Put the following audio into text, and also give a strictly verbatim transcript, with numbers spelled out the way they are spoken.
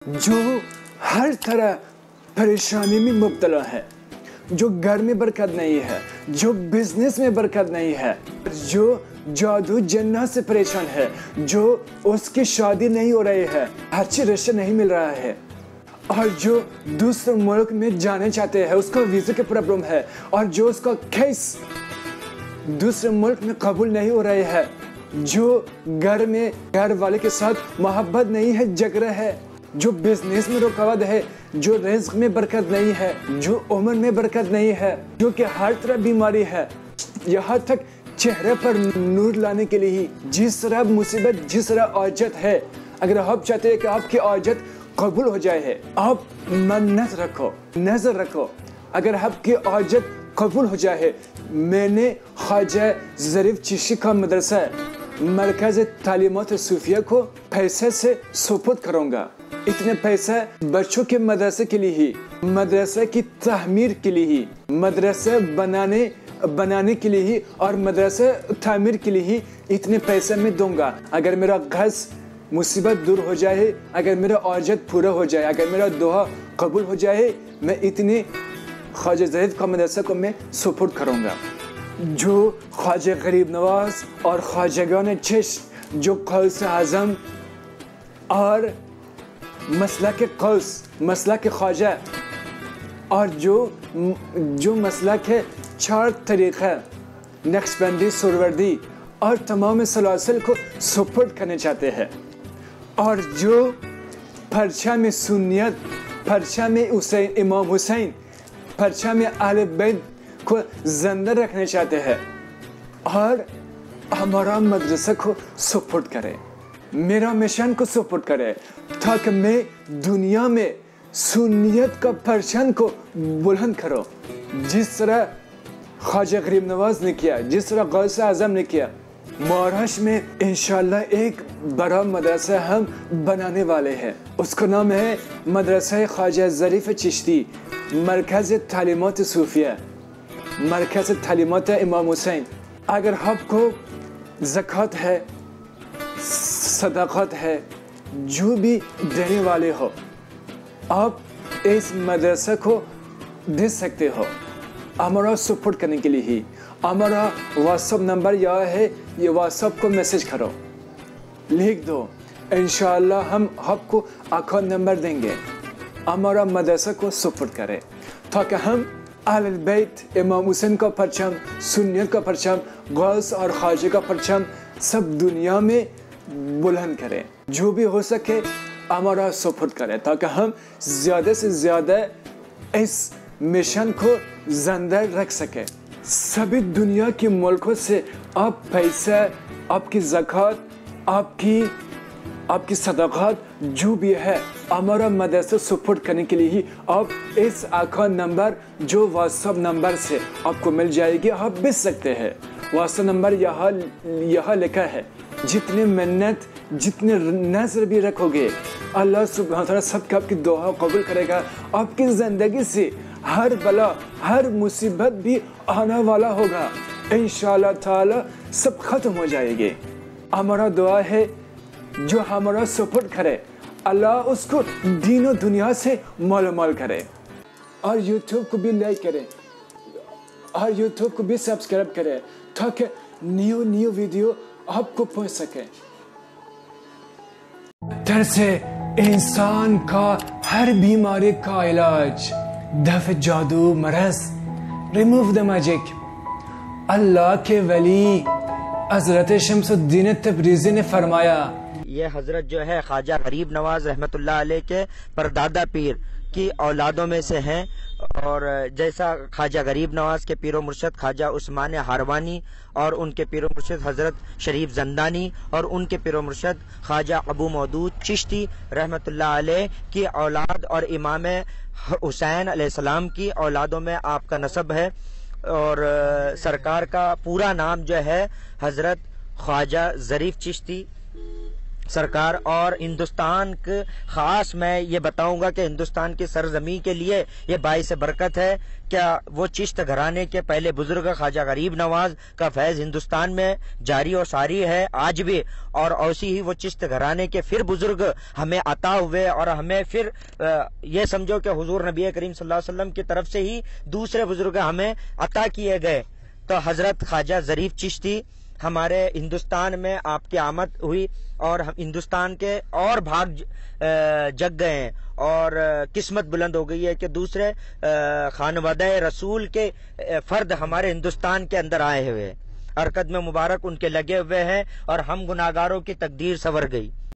जो हर तरह परेशानी में मुब्तला है, जो घर में बरकत नहीं है, जो बिजनेस में बरकत नहीं है, जो जादू जन्नत से परेशान है, जो उसकी शादी नहीं हो रही है, अच्छे रिश्ते नहीं मिल रहा है, और जो दूसरे मुल्क में जाने चाहते हैं, उसका वीज़ा की प्रॉब्लम है, और जो उसका केस दूसरे मुल्क में कबूल नहीं हो रहे है, जो घर में घर वाले के साथ मोहब्बत नहीं है, झगड़ा है, जो बिजनेस में रुकावट है, जो रिज़्क में बरकत नहीं है, जो उम्र में बरकत नहीं है, जो कि हर तरह बीमारी है, यहाँ तक चेहरे पर नूर लाने के लिए जिस तरह मुसीबत, जिस तरह औजत है, अगर आप चाहते हैं कि आपकी औजत कबूल हो जाए है, आप मन्नत रखो, नजर रखो, अगर आपकी औजत कबूल हो जाए, मैंने ख्वाजा ज़रीफ चिश्ती का मदरसा मरकज़ तालीमात सूफिया को पैसे से सुपुर्द करूँगा। इतने पैसे बच्चों के मदरसे के लिए ही, मदरसे की तहमीर के लिए ही, मदरसे बनाने बनाने के लिए ही और मदरसे तामीर के लिए ही इतने पैसे मैं दूंगा। अगर मेरा गज़ मुसीबत दूर हो जाए, अगर मेरा औजत पूरा हो जाए, अगर मेरा दुआ कबूल हो जाए, मैं इतने ख्वाजा ज़रीफ का मदरसा को मैं सुपुर्द करूँगा। जो ख्वाजा गरीब नवाज और ख्वाजागान चिश्त, जो गौस आज़म और मसला के कौस, मसला के ख्वाजा, और जो जो मसला के चार तरीक़े नक्शबंदी, सुरवर्दी और तमाम सलासिल को सुपुर्द करने चाहते हैं, और जो परचम सुन्नियत, परचम हुसैन, इमाम हुसैन, परचम अहले बैत को जिंदा रखने चाहते हैं, और हमारा मदरसा को सुपुर्द करें, मेरा मिशन को सुपुर्द करें, ताकि मैं दुनिया में सुन्नियत का परचम को बुलंद करो, जिस तरह ख्वाजा गरीब नवाज ने किया, जिस तरह गौस आज़म ने किया। महाराष्ट्र में इंशाल्लाह एक बड़ा मदरसा हम बनाने वाले हैं, उसका नाम है मदरसा ख्वाजा ज़रीफ चिश्ती, मरकज़ तालीमात सूफिया, मरकज़ तालीमात इमाम हुसैन। अगर आपको ज़कात है, सदाक़त है, जो भी देने वाले हो, आप इस मदरसा को दे सकते हो। हमारा सपोर्ट करने के लिए ही हमारा व्हाट्सअप नंबर यह है, ये व्हाट्सअप को मैसेज करो, लिख दो, इंशाअल्लाह हम आपको अकाउंट नंबर देंगे। हमारा मदरसा को सपोर्ट करें ताकि हम अहले बैत, इमाम हुसैन का परचम, सुन्नियत का परचम, गौस और ख्वाजा का परचम सब दुनिया में बुलंद करें। जो भी हो सके हमारा सपोर्ट करें ताकि हम ज़्यादा से ज़्यादा इस मिशन को जिंदा रख सकें। सभी दुनिया के मुल्कों से आप पैसा, आपकी ज़कात, आपकी आपकी सदाक़ात जो भी है हमारा मदरसा सपोर्ट करने के लिए ही आप इस अकाउंट नंबर जो व्हाट्सअप नंबर से आपको मिल जाएगी, आप भेज सकते हैं। व्हाट्सअप नंबर यहाँ यहाँ लिखा है। जितने मिन्नत, जितने नज़र भी रखोगे, अल्लाह सुब्हान तआला सबका आपकी दुआ कबूल करेगा। आपकी ज़िंदगी से हर बला, हर मुसीबत भी आने वाला होगा, इंशाअल्लाह ताला सब ख़त्म हो जाएगी। हमारा दुआ है जो हमारा सपोर्ट करे, अल्लाह उसको दीनों दुनिया से मालामाल करे। और यूट्यूब को भी लाइक करें और यूट्यूब को भी सब्सक्राइब करें ताकि न्यू न्यू वीडियो आपको पहुंच सके। तरह से इंसान का हर बीमारी का इलाज, दफ़ जादू, मरज़, रिमूव द मैजिक। अल्लाह के वली हज़रत शम्सुद्दीन तबरीज़ी ने फरमाया, ये हजरत जो है ख्वाजा गरीब नवाज रहमतुल्लाह अलैह के परदादा पीर की औलादों में से हैं। और जैसा ख्वाजा गरीब नवाज के पीरो मुर्शद ख्वाजा उस्मान हारवानी और उनके पीरो मुर्शद हजरत शरीफ जंदानी और उनके पीरो मुर्शद ख्वाजा अबू मौदूद चिश्ती रहमतुल्लाह अलैह की औलाद और इमाम हुसैन अलैहिस्सलाम की औलादों में आपका नसब है। और सरकार का पूरा नाम जो है हजरत ख्वाजा ज़रीफ चिश्ती سرکار اور ہندوستان کے خاص میں یہ بتاؤں گا کہ ہندوستان کی سرزمین کے لیے یہ باعث برکت ہے کیا وہ چشت گھرانے کے پہلے بزرگ خواجہ غریب نواز کا فیض ہندوستان میں جاری و ساری ہے آج بھی، اور ایسی ہی وہ چشت گھرانے کے پھر بزرگ ہمیں عطا ہوئے، اور ہمیں پھر یہ سمجھو کہ حضور نبی کریم صلی اللہ علیہ وسلم کی طرف سے ہی دوسرے بزرگ ہمیں عطا کیے گئے۔ تو حضرت خواجہ ظریف چشتی ہمارے ہندوستان میں آپ کی آمد ہوئی، اور ہندوستان کے اور بھاگ جگ گئے ہیں، اور قسمت بلند ہو گئی ہے کہ دوسرے خانوادہ رسول کے فرد ہمارے ہندوستان کے اندر آئے ہوئے، حرکت میں مبارک ان کے لگے ہوئے ہیں، اور ہم گناہگاروں کی تقدیر سنور گئی۔